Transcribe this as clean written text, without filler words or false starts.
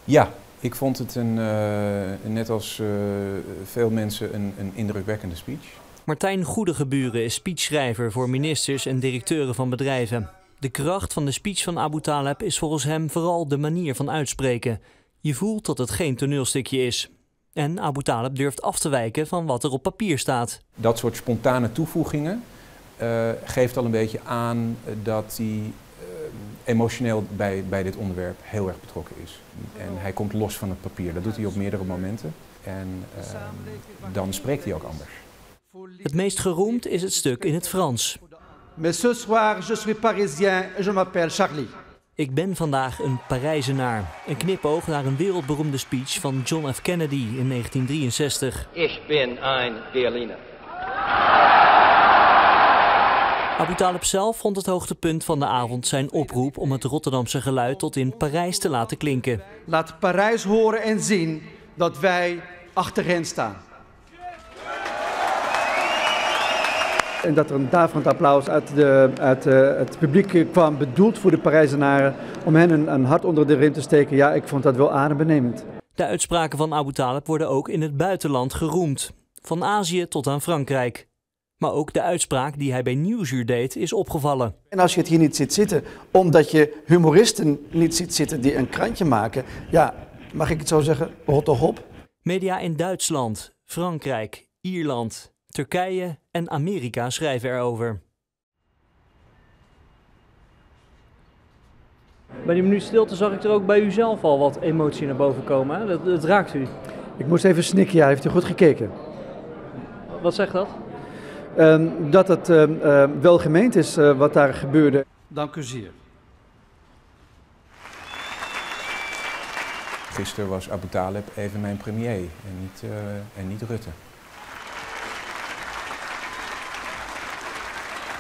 Ja, ik vond het net als veel mensen een indrukwekkende speech. Martijn Goedegeburen is speechschrijver voor ministers en directeuren van bedrijven. De kracht van de speech van Abu Taleb is volgens hem vooral de manier van uitspreken. Je voelt dat het geen toneelstukje is. En Abu Taleb durft af te wijken van wat er op papier staat. Dat soort spontane toevoegingen geeft al een beetje aan dat hij emotioneel bij dit onderwerp heel erg betrokken is. En hij komt los van het papier. Dat doet hij op meerdere momenten. En dan spreekt hij ook anders. Het meest geroemd is het stuk in het Frans. Mais ce soir, je suis parisien et je m'appelle Charlie. Ik ben vandaag een Parijzenaar. Een knipoog naar een wereldberoemde speech van John F. Kennedy in 1963. Ich bin ein Berliner. Abu Taleb zelf vond het hoogtepunt van de avond zijn oproep om het Rotterdamse geluid tot in Parijs te laten klinken. Laat Parijs horen en zien dat wij achter hen staan. En dat er een daverend applaus uit het publiek kwam, bedoeld voor de Parijzenaren, om hen een hart onder de riem te steken. Ja, ik vond dat wel adembenemend. De uitspraken van Abu Taleb worden ook in het buitenland geroemd. Van Azië tot aan Frankrijk. Maar ook de uitspraak die hij bij Nieuwsuur deed is opgevallen. En als je het hier niet ziet zitten, omdat je humoristen niet ziet zitten die een krantje maken, ja, mag ik het zo zeggen, rot toch op. Media in Duitsland, Frankrijk, Ierland, Turkije en Amerika schrijven erover. Bij die minuut stilte zag ik er ook bij u zelf al wat emotie naar boven komen. Hè? Dat raakt u. Ik moest even snikken, ja, heeft u goed gekeken? Wat zegt dat? Dat het wel gemeend is wat daar gebeurde. Dank u zeer. Gisteren was Abu Taleb even mijn premier en niet Rutte.